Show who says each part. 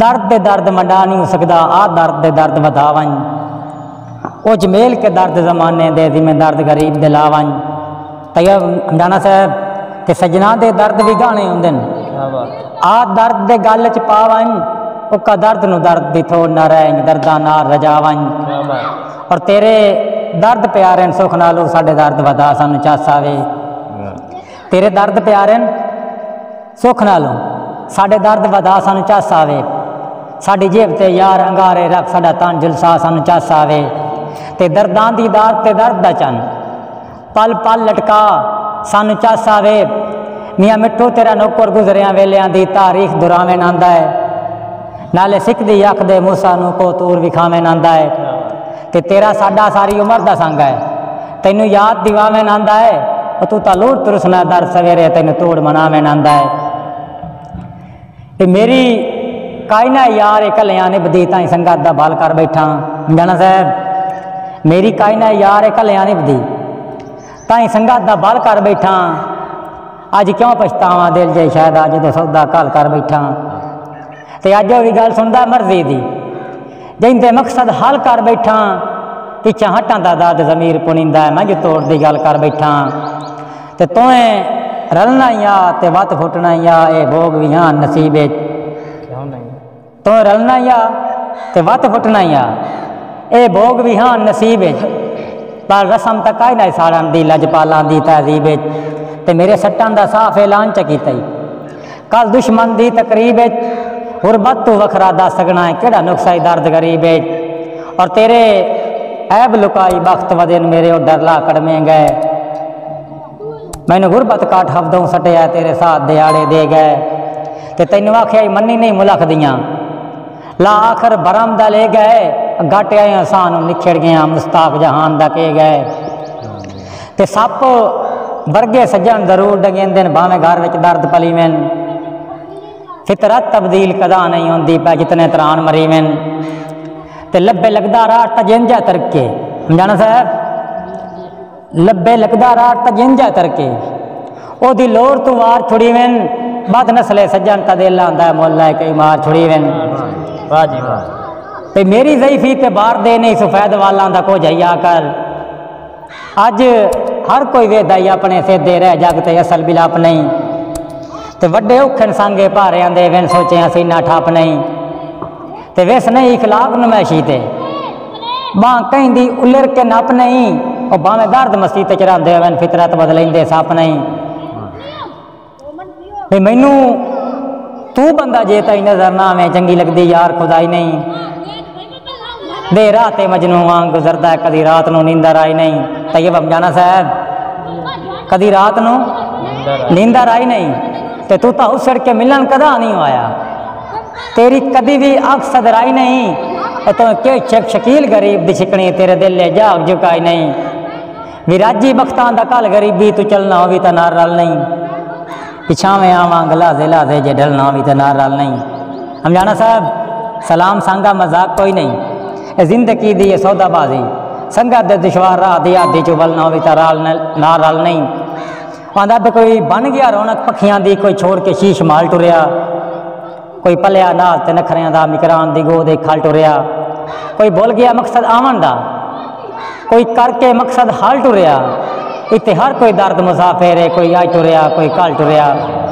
Speaker 1: दर्द दे दर्द मंडा नहीं हो सकता, आ दर्द दे दर्द वधा वंज, ओ जमेल के दर्द जमाने दे जिमें दर्द गरीब दे ला वंज। तैयब अमजाना साहब ते सजना दे दर्द भी गाने होंदे न, आ दर्द दे गल च पा वंज, उका दर्द नू दर्द दी थोड़ ना रह, दर्दा नाल रजा वंज। और तेरे दर्द प्यारे सुख नालों साडे दर्द वधा सानू चस आवे, तेरे दर्द प्यारे सुख नालों साडे दर्द वधा सानू चस आवे, साडी जेब ते यार अंगारे रख साडा तन जुलसा सानू चस आवे। ते दर्दां दी दात ते दर्द दा चन पल पल लटका सानू चस आवे। मियाँ मिठू तेरा नौकर गुजरिया वेलियां दी तारीख दुरावें आंदा है, नाले सिख दी अख दे मूसा नू को तूर विखावें आंदा है। ते तेरा साडा सारी उम्र दा संग है, तैनू याद दिवावें आंदा है, तू तालूर तुरसना दर सवेरे तैनू तोड़ मनावें आंदा है। ते मेरी कायना यार कलियां निभदी ताई संगत दा बल कर बैठा। जाना साहब मेरी कायना यार कलियां निभदी ताई संगत दा बल कर बैठा। अज क्यों पछतावा दिल जे शायद अज तो सौदा कल कर बैठा। ते अज वो भी गल सुनदा मर्जी दी जिंदे मकसद हल कर बैठा, पिछा हटां दा दर्द जमीर पुनिंदा है, मैं जो तोड़ दी गल कर बैठा। ते तोएं रलना या ते वत फुटना या ए भोग भी हाँ नसीबे, तो रलना या ते वत फुटना या ए भोग भी हाँ नसीबे। पर रसम तक आई ना साड़न दी लजपालां दी तहजीब, ते मेरे सट्टां दा साफ ऐलान च कीता कल दुश्मन दी तकरीब, गुरबत तू वखरा दस सकना है केड़ा नुक्सा दर्द गरीब। और तेरे ऐब लुकाई बख्त वदेन मेरे ओ डरला कड़मे गए, मैंने गुरबत काट हफ्दों सटिया तेरे साथ दिहाड़े दे गए। ते तैनू आख्या मन्नी नहीं मुलख दियाँ ला आखिर बरम दा ले गए, घट आए आसान निखड़ गया मुस्ताक जहान दा के गए। ते सप वर्गे सज्जन जरूर डगेंदे भावें घर विच दर्द पली मैन, फितरत तब्दील कदा नहीं होंदी पै जितने तरान मरी मैन। ते लब्बे लगदा रात तजिंजा तरके, जाना साहब लब्बे लगदा रात तजिंजा तरके, ओदी लोर तू वार छुड़ी मैन, बद नस्ले सज्जन तदेला आंदा है मोला कई मार छुड़ी मैन। वाह जी वाह। ते मेरी ज़ईफी ते बार दे नहीं सफेद वालां दा को जइया कर, अज हर कोई वेदा ही अपने सेदे रह जग ते असल बिलाप नहीं। ते वड्डे औखे संगे भारियां दे वेन सोचे सीना ठप नहीं। ते वेस नहीं इखलाक नमैशी ते बां कहीं दी उलर के नप नहीं, और भावें दर्द मस्ती ते चढ़ाते वेन फितरत बदलेंदे सप नहीं। ते मैनू तू बंदा जे तई नजर ना आवे चंगी लगदी यार खुदाई नहीं, दे रात मजनू वांग गुजरदा है कदी रात नू नींदर आई नहीं। तैयब अमजाना साहब कदी रात नू नींदर आई नहीं, ते तू तो उसड़ के मिलन कदा नहीं आया, तेरी कदी भी अख सदराई नहीं। तो के शकील गरीब दी छिकनी तेरे दिल ले जाग झुकाई नहीं। विराजी बख्तां दा कल गरीबी तू चलना हो भी तो नार रल नहीं, पिछावे आवांग लाजे लाजे जे ढलना भी तो नार रल नहीं। अमजाना साहब सलाम सांगा मजाक कोई नहीं, जिंदगी दी सौदाबाजी संगत दे दुश्वार राह दी आदि चो वलना भी तो नार रल नहीं। आंदा पे कोई बन गया रौनक पखियां दी, कोई छोड़ के शीश माल टुरिया, कोई पलिया नाल ते नखरियां दा मिकरान दी गोद खल टुरिया। कोई भुल गया मकसद आवन दा, कोई करके मकसद हल टुरिया। इत्ते हर कोई दर्द मुसाफिर है, कोई आज टुरिया कोई कल टुरिया।